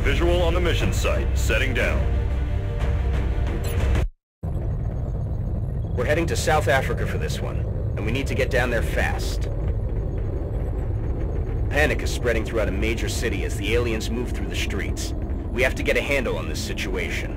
Visual on the mission site. Setting down. We're heading to South Africa for this one, and we need to get down there fast. Panic is spreading throughout a major city as the aliens move through the streets. We have to get a handle on this situation.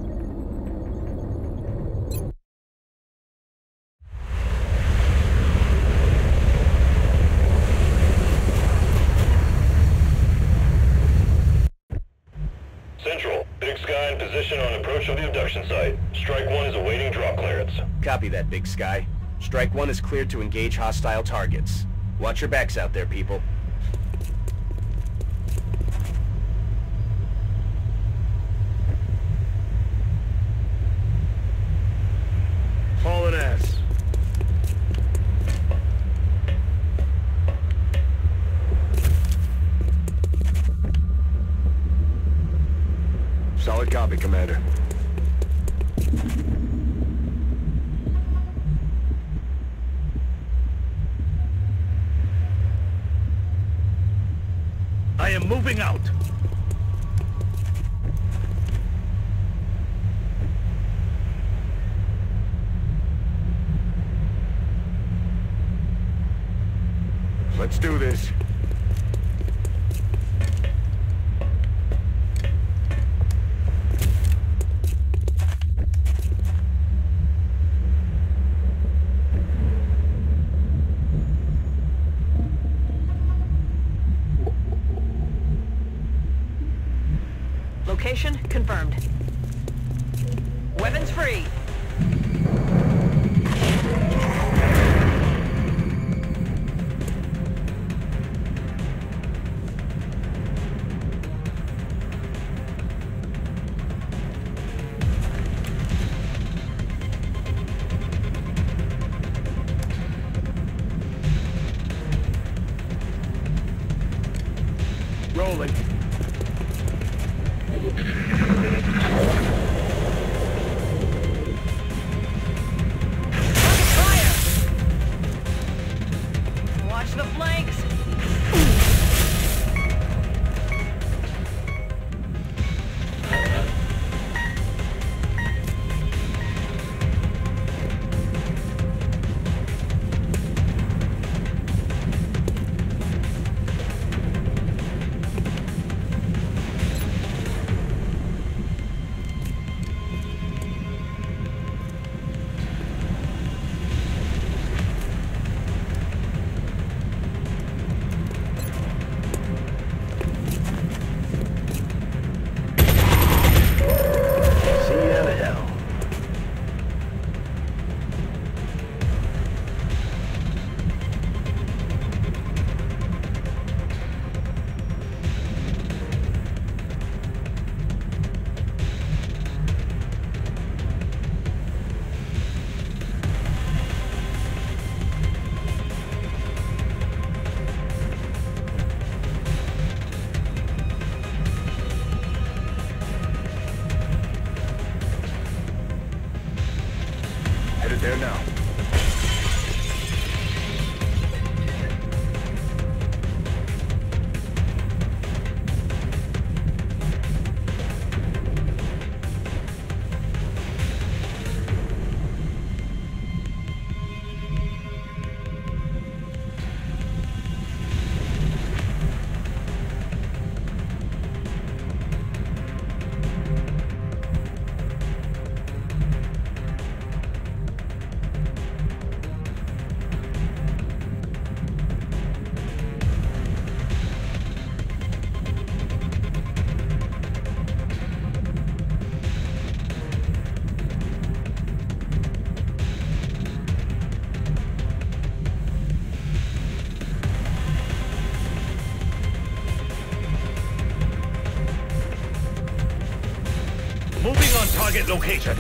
Central, Big Sky in position on approach of the abduction site. Strike 1 is awaiting drop clearance. Copy that, Big Sky. Strike 1 is cleared to engage hostile targets. Watch your backs out there, people. Hauling ass. Solid copy, Commander. I am moving out. Let's do this. Location confirmed. Weapons free. Rolling. Watch the flanks. Headed there now. Moving on target location.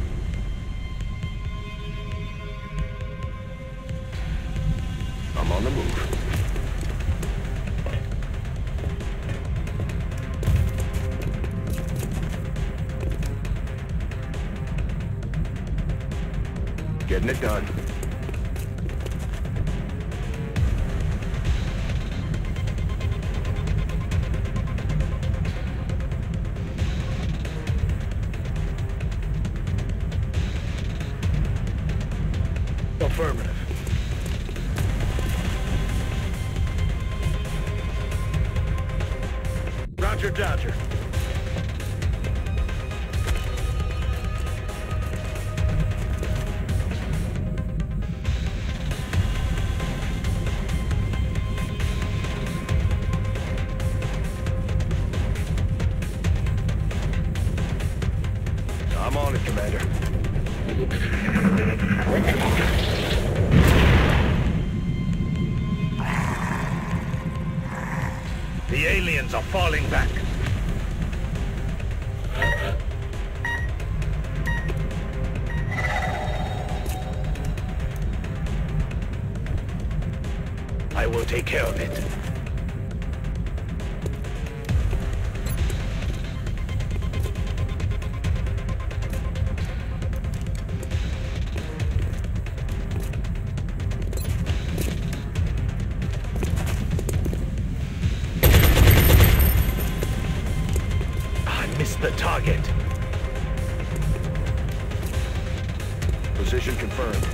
I'm on the Getting it done. Affirmative. Roger, Dodger. I'm on it, Commander. The aliens are falling back. I will take care of it. The target. Position confirmed.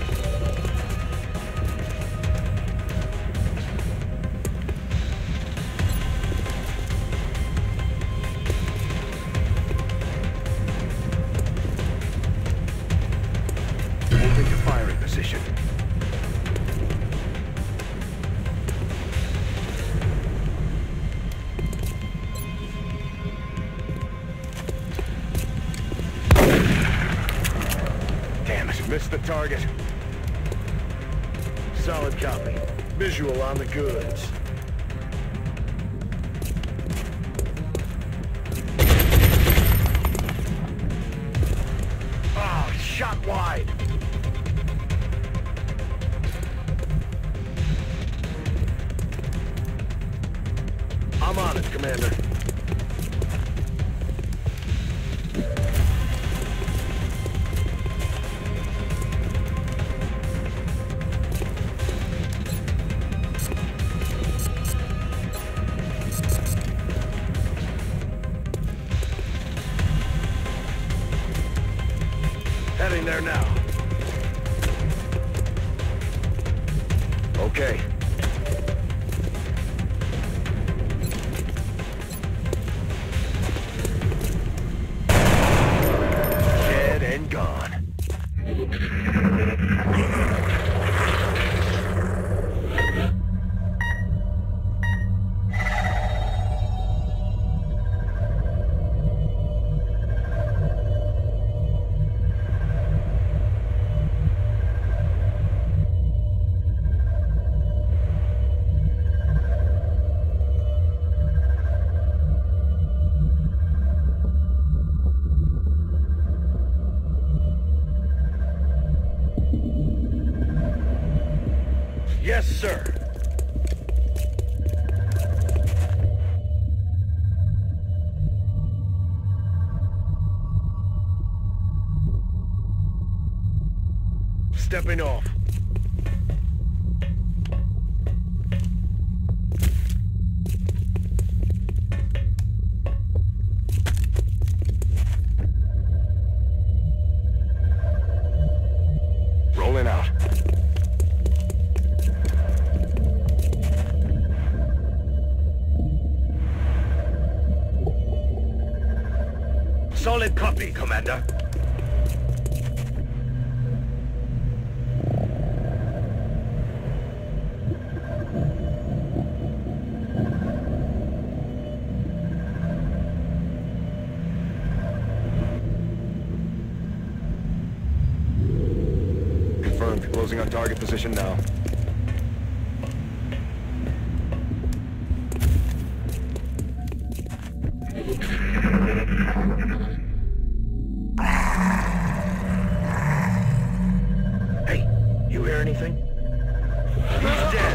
Moving to firing position. Missed the target. Solid copy. Visual on the goods. Oh, shot wide. I'm on it, Commander. Heading there now. Okay. Dead and gone. Yes, sir. Stepping off. Rolling out. Solid copy, Commander. Confirmed. Closing on target position now. Hey, you hear anything? He's dead.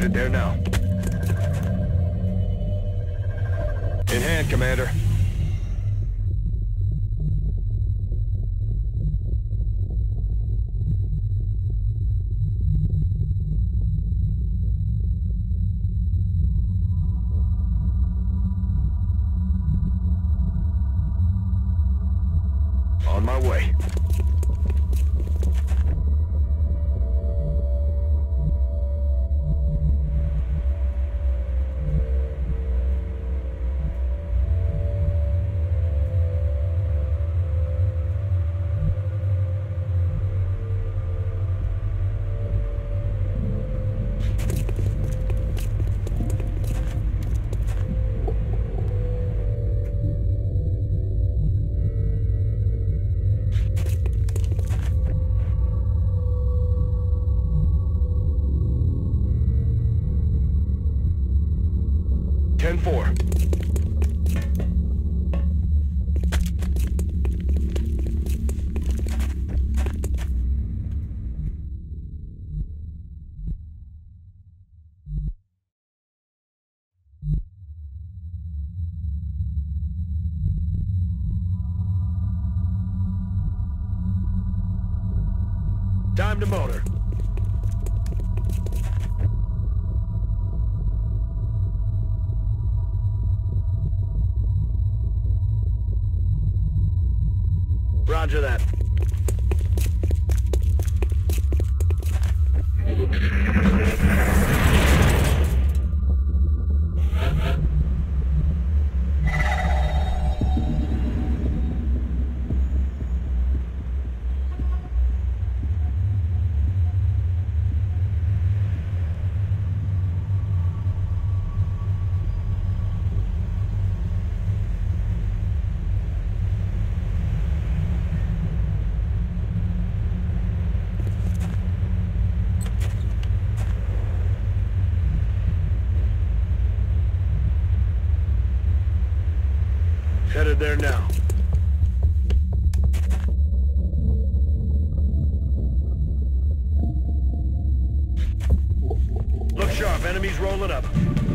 Headed there now. In hand, Commander. On my way. Ten-4. Time to motor. Roger that. Headed there now. Look sharp, enemies rolling up.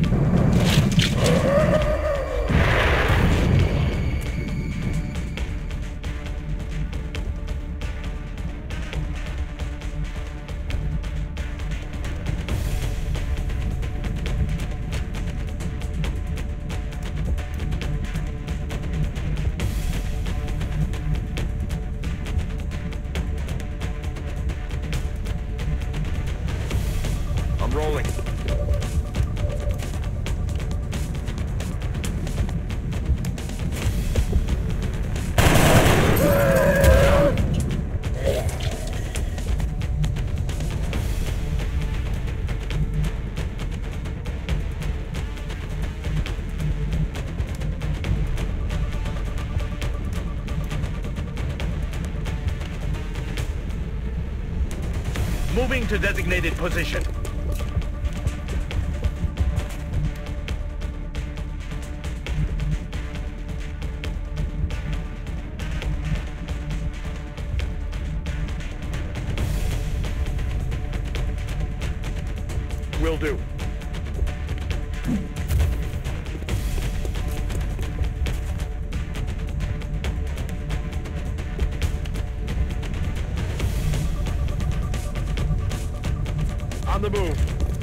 I'm rolling. Moving to designated position. Will do. On the move.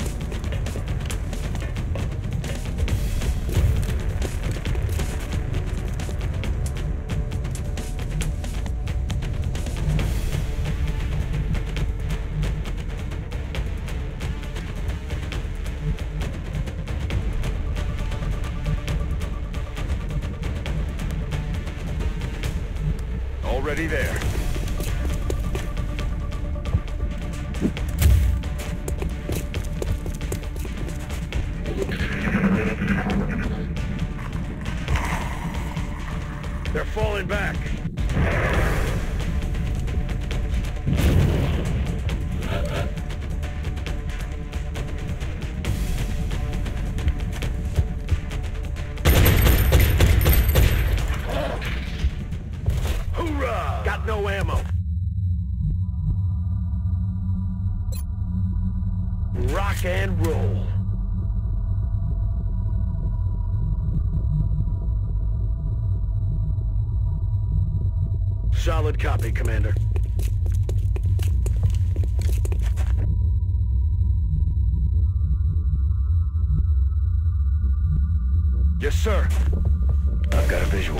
Already there. They're falling back. Hoorah! Got no ammo. Rock and roll. Solid copy, Commander. Yes, sir. I've got a visual.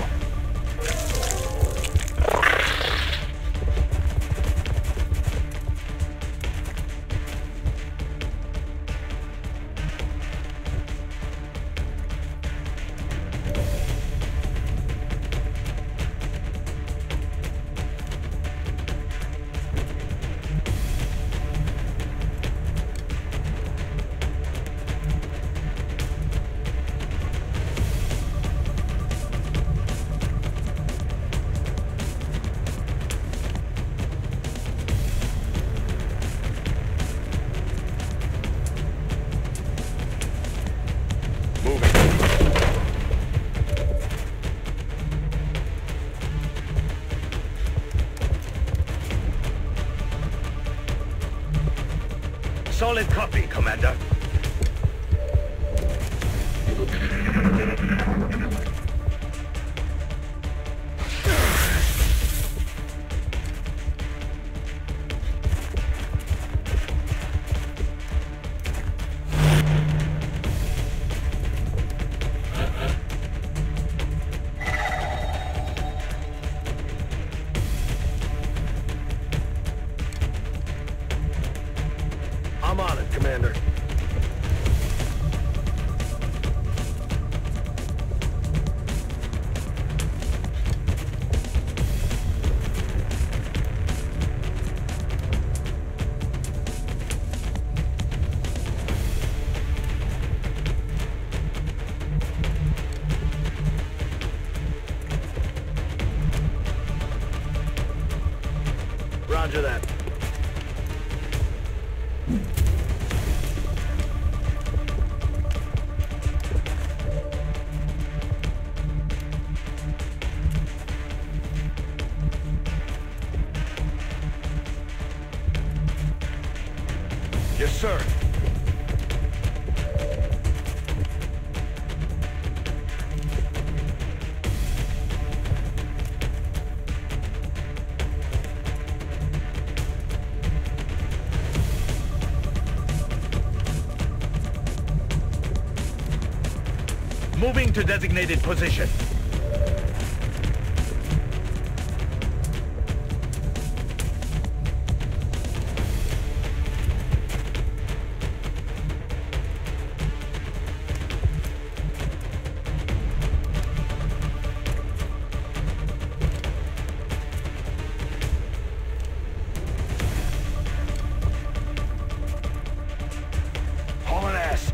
Solid copy, Commander. I'm on it, Commander. Roger that. Yes, sir. Moving to designated position. Hauling ass.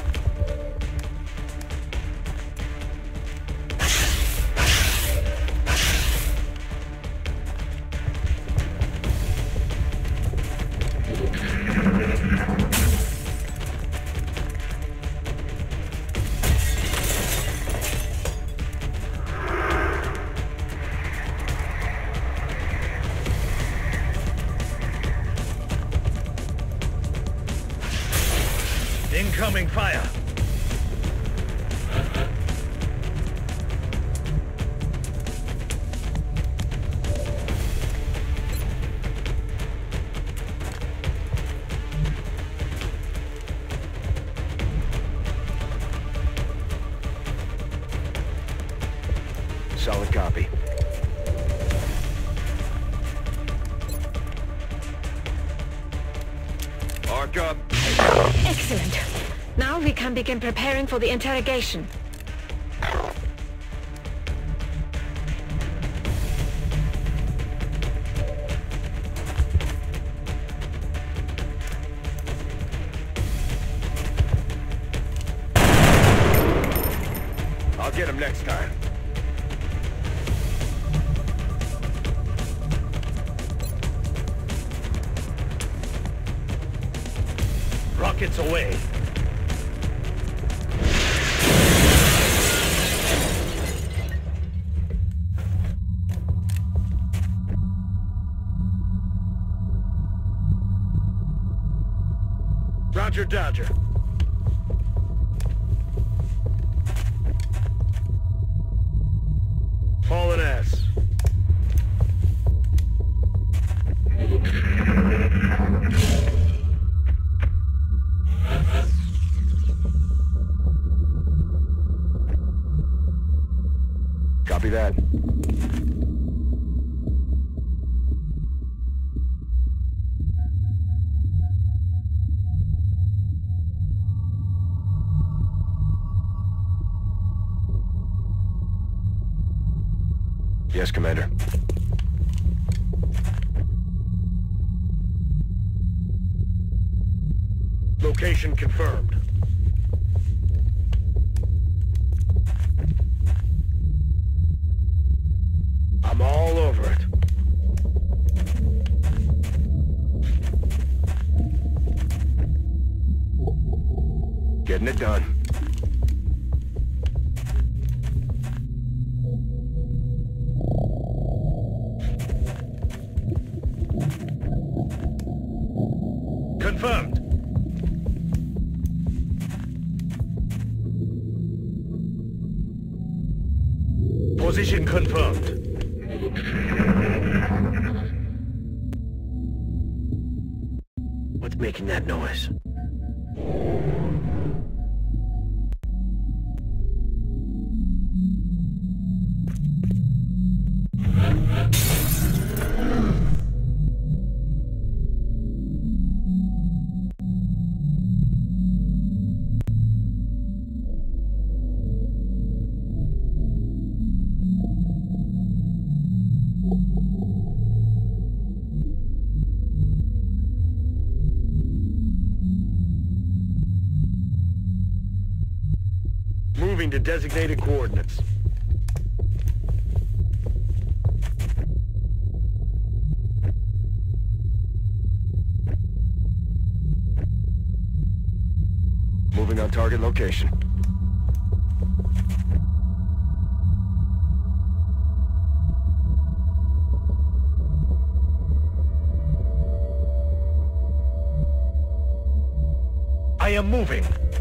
Incoming fire! Solid copy. Arc up. Excellent. Now we can begin preparing for the interrogation. I'll get him next time. Rockets away. Roger, Dodger. Hauling ass. that. Yes, Commander. Location confirmed. I'm all over it. Getting it done. Confirmed. Position confirmed. What's making that noise? Moving to designated coordinates. Moving on target location. I am moving.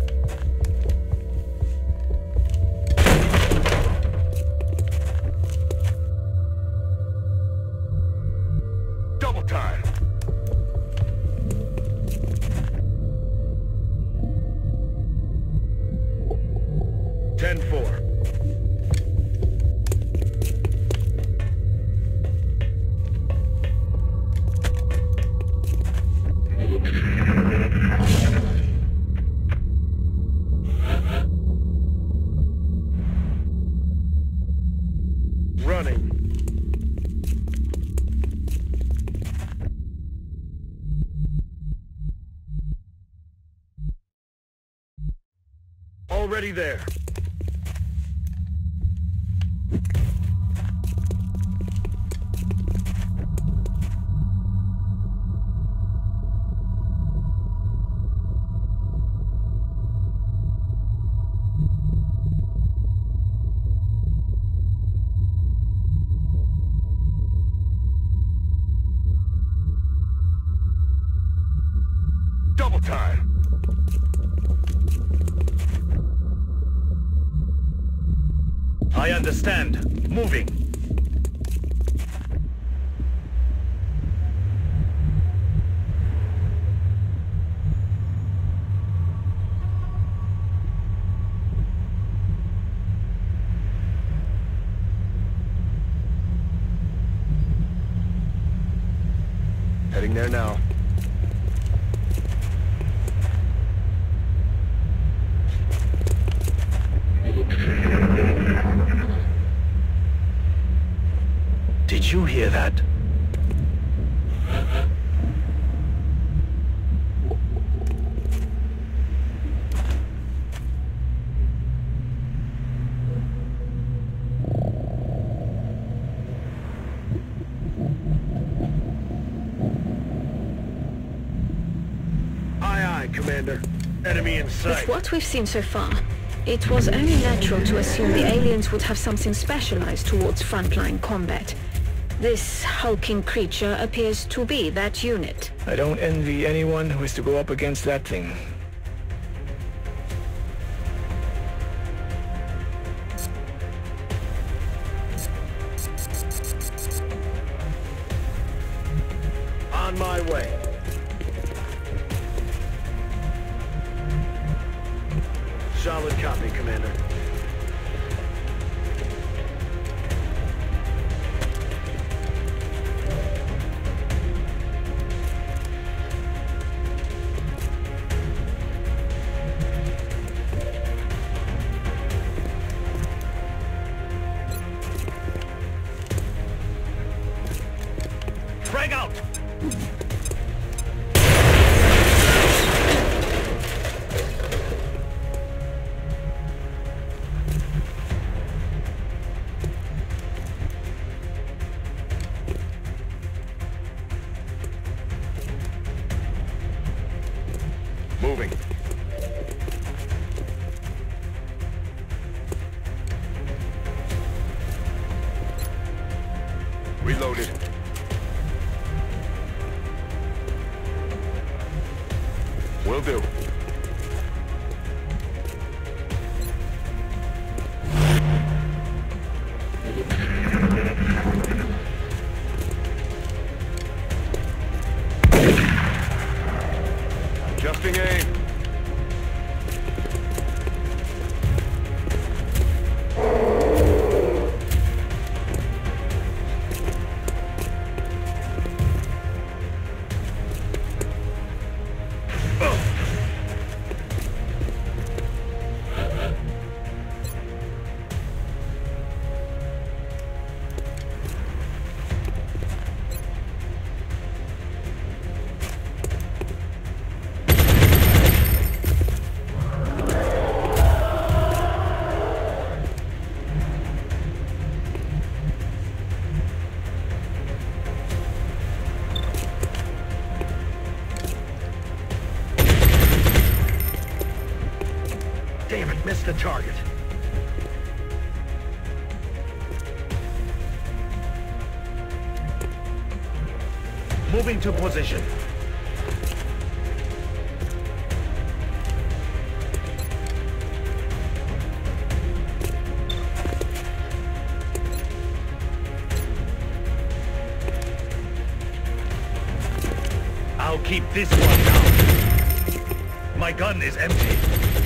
Double time. Ten four. Running. Already there. Double time. I understand. Moving. Heading there now. Did you hear that? Aye, aye, Commander. Enemy in sight. With what we've seen so far, it was only natural to assume the aliens would have something specialized towards frontline combat. This hulking creature appears to be that unit. I don't envy anyone who has to go up against that thing. On my way. Solid copy, Commander. Moving. Reloaded. Will do. Adjusting aim. Damn it, missed the target. Moving to position. I'll keep this one down. My gun is empty.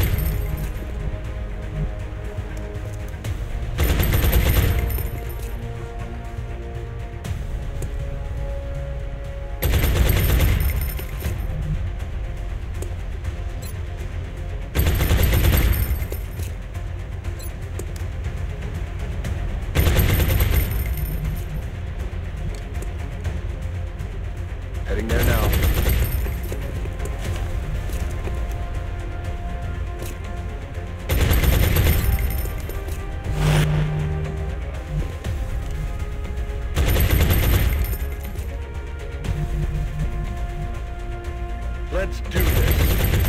Heading there now. Let's do this.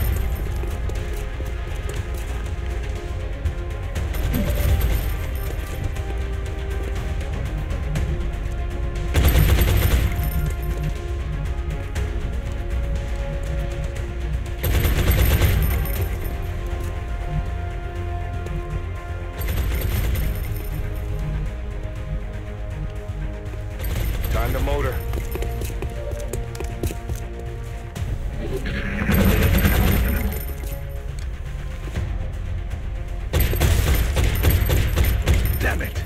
Time to motor. Damn it.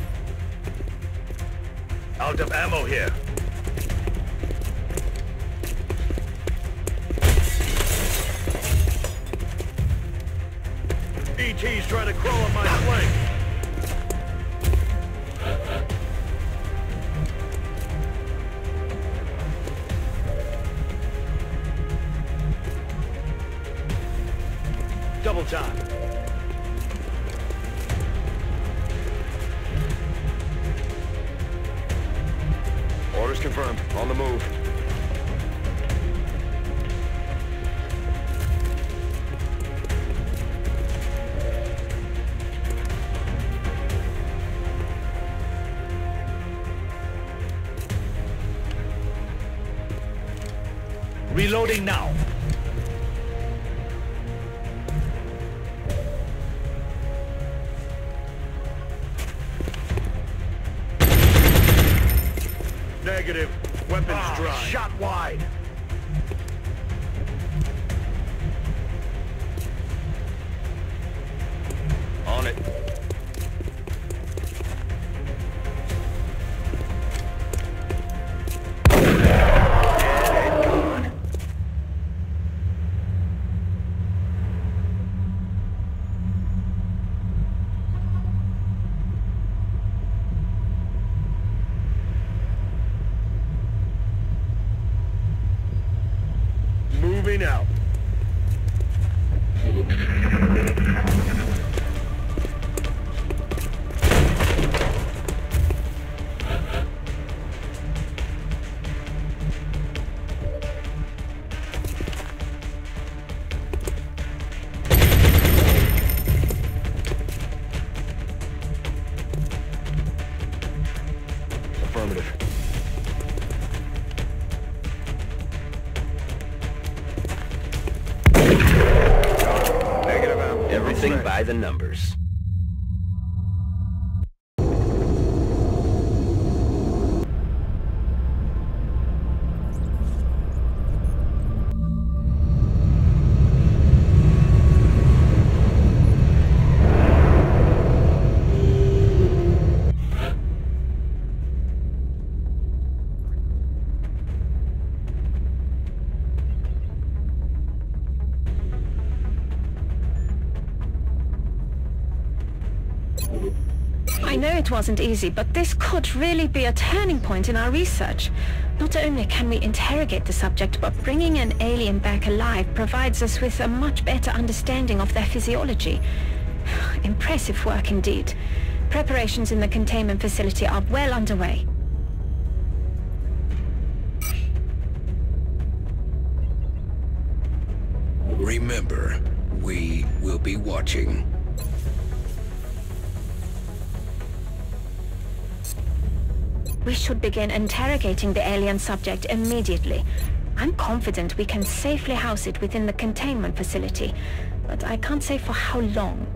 Out of ammo here. ET's trying to crawl on my flank. Double time. Orders confirmed. On the move. Reloading now. Negative. Weapons dry. Shot wide. On it. Moving out. Affirmative. Negative out. Everything by the numbers. I know it wasn't easy, but this could really be a turning point in our research. Not only can we interrogate the subject, but bringing an alien back alive provides us with a much better understanding of their physiology. Impressive work indeed. Preparations in the containment facility are well underway. Remember, we will be watching. We should begin interrogating the alien subject immediately. I'm confident we can safely house it within the containment facility, but I can't say for how long.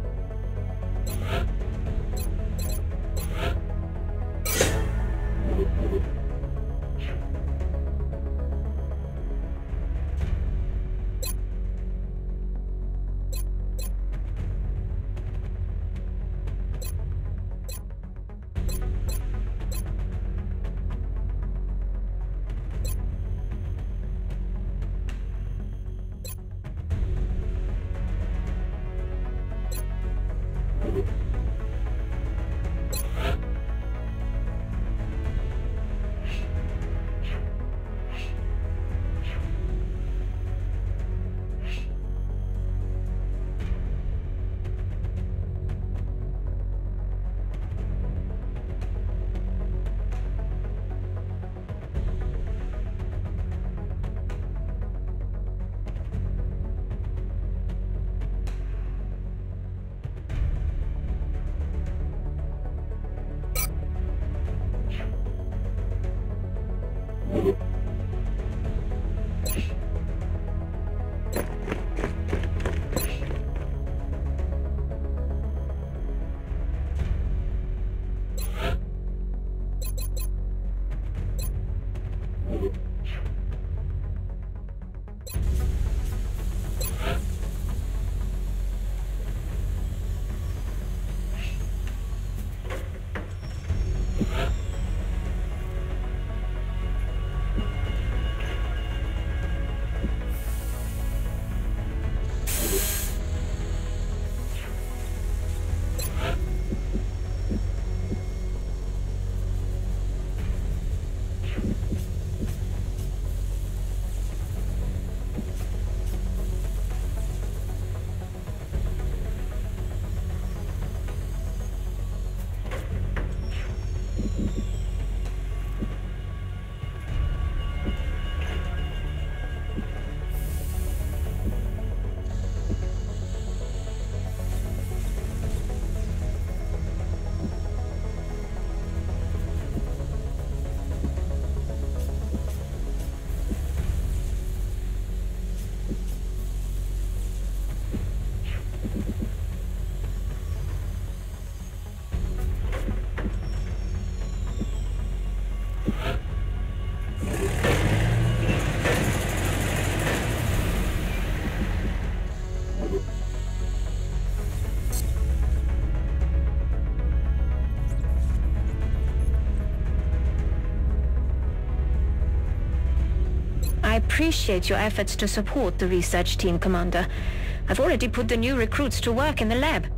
I appreciate your efforts to support the research team, Commander. I've already put the new recruits to work in the lab.